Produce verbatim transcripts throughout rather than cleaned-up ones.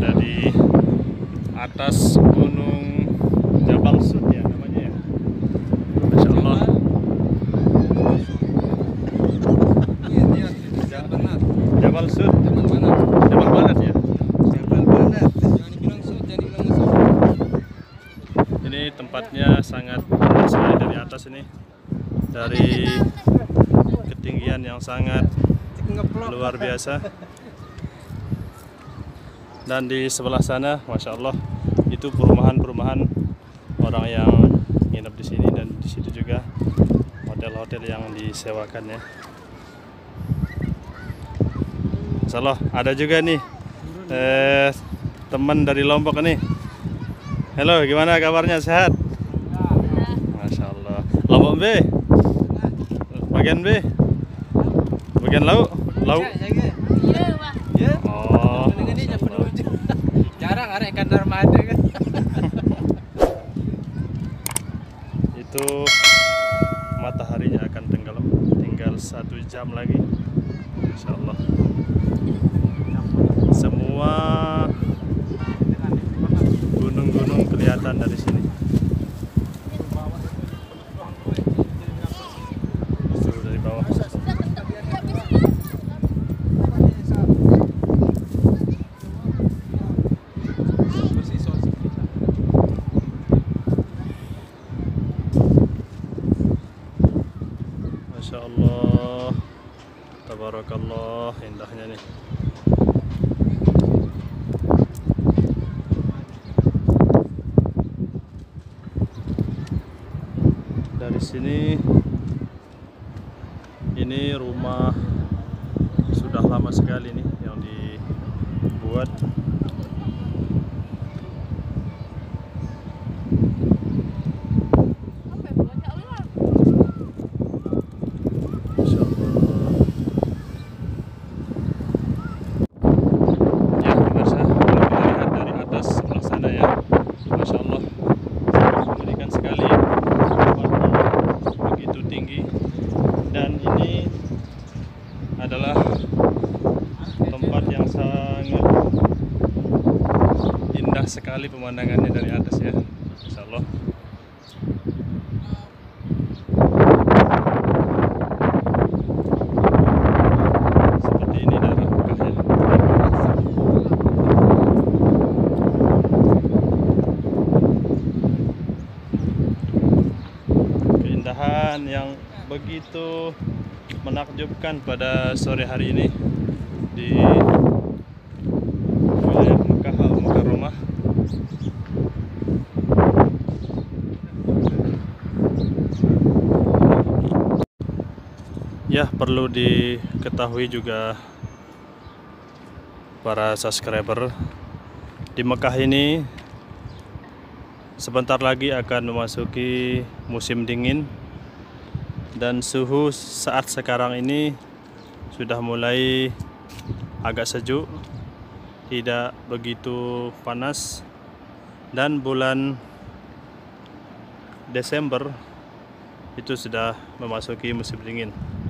berada di atas gunung Jabal Sud ya namanya ya. Masya Allah. Jabal Sud. Jabal Banat ya. Jabal Banat. Jangan dibilang Sud, jangan dibilang Sud. Ini tempatnya sangat indah sekali dari atas ini. Dari ketinggian yang sangat luar biasa. Dan di sebelah sana, masya Allah, itu perumahan-perumahan orang yang nginep di sini, dan di situ juga hotel-hotel yang disewakan ya. Masya Allah, ada juga nih eh, teman dari Lombok nih. Halo, gimana kabarnya? Sehat? Masya Allah. Lombok B, bagian B, bagian laut, laut. Oh, jarang ada ikan armada kan. Itu mataharinya akan tenggelam, tinggal satu jam lagi, insya Allah. Semua gunung-gunung kelihatan dari sini. Itu dari bawah. Masya Allah, tabarakallah, indahnya nih. Dari sini, ini rumah sudah lama sekali nih yang dibuat. Dan ini adalah tempat yang sangat indah sekali pemandangannya dari atas ya, Insya Allah. Seperti ini daerah Mekahnya. Keindahan yang begitu menakjubkan pada sore hari ini di wilayah Mekah Al-Mukarramah. Ya, perlu diketahui juga para subscriber, di Mekah ini sebentar lagi akan memasuki musim dingin. Dan suhu saat sekarang ini sudah mulai agak sejuk, tidak begitu panas, dan bulan Desember itu sudah memasuki musim dingin.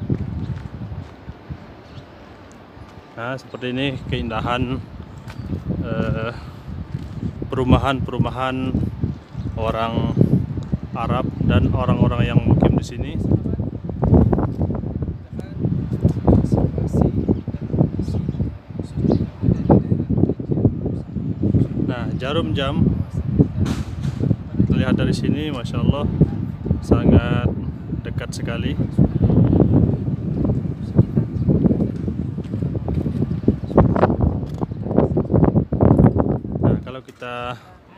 Nah, seperti ini keindahan eh, perumahan-perumahan orang Arab dan orang-orang yang mukim di sini. Nah, jarum jam terlihat dari sini, masya Allah, sangat dekat sekali. Nah, kalau kita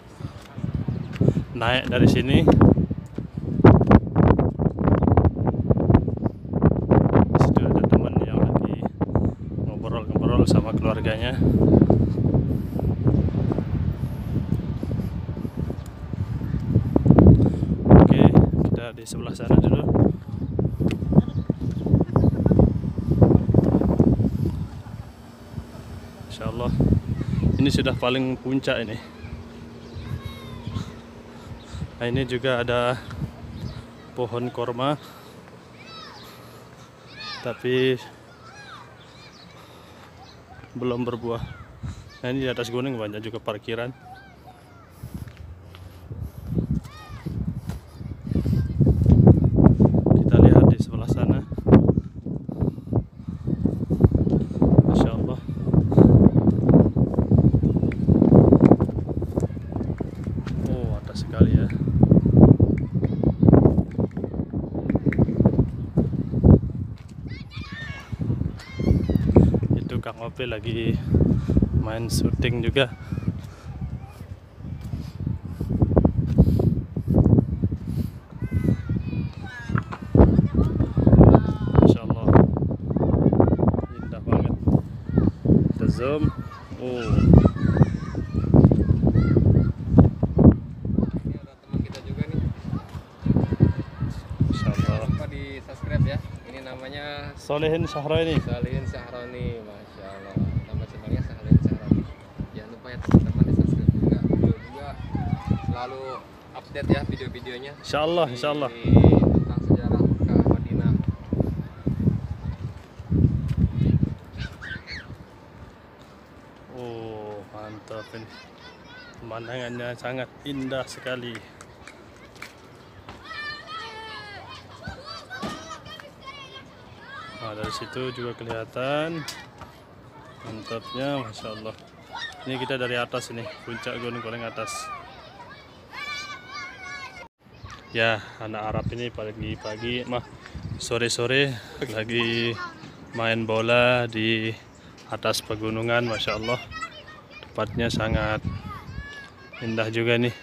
naik dari sini, situ ada teman yang lagi ngobrol-ngobrol sama keluarganya. Di sebelah sana dulu. Insya Allah ini sudah paling puncak ini. Nah, ini juga ada pohon korma, tapi belum berbuah. Nah ini di atas gunung banyak juga parkiran. Kita lihat di sebelah sana. Masya Allah. Oh, atas sekali ya. Itu Kang Ope lagi main syuting juga. Masya Allah, indah banget. Kita zoom. Oh, Ini ada teman kita juga nih. Masya Allah. Jangan lupa di subscribe ya. Ini namanya Solehin Syahraini. Salihin Sahroni, masya Allah. Nama channelnya Salihin Sahroni. Jangan lupa ya teman-teman di subscribe juga. Beliau juga selalu update ya video-videonya. Insya Allah, insya Allah. Di- tentang sejarah Mekah Madinah. Oh, mantap ini. Pemandangannya sangat indah sekali. Nah, dari situ juga kelihatan mantapnya, masya Allah. Ini kita dari atas ini, puncak gunung paling atas. Ya, anak Arab ini pagi-pagi, mah sore-sore lagi main bola di atas pegunungan, masya Allah. Tempatnya sangat indah juga nih.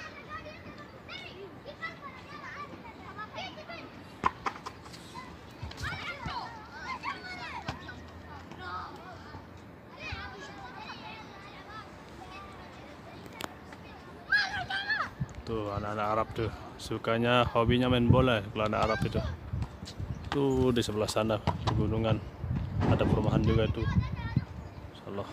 Tuh anak-anak Arab tuh sukanya, hobinya main bola kalau anak Arab itu. Tuh di sebelah sana pegunungan ada perumahan juga tuh. Insyaallah.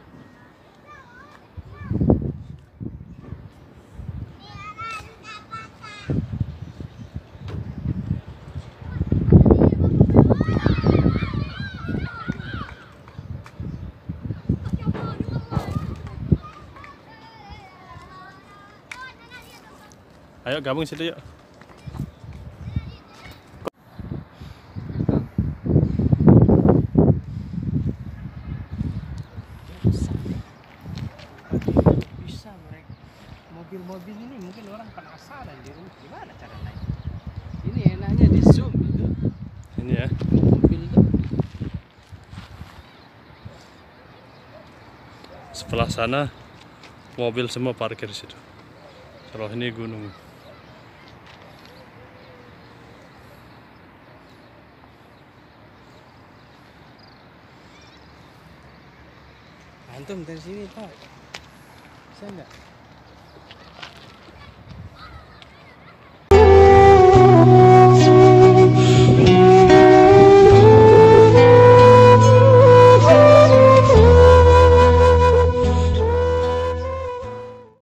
Ayo gabung situ yuk. Bisa mereka mobil-mobil ini mungkin orang penasaran di rumah gimana cara naik. Ini enaknya di zoom gitu. Ini ya. Mobil tuh Sebelah sana mobil semua parkir di situ. Kalau ini gunung. antum dari sini Pak. Bisa enggak?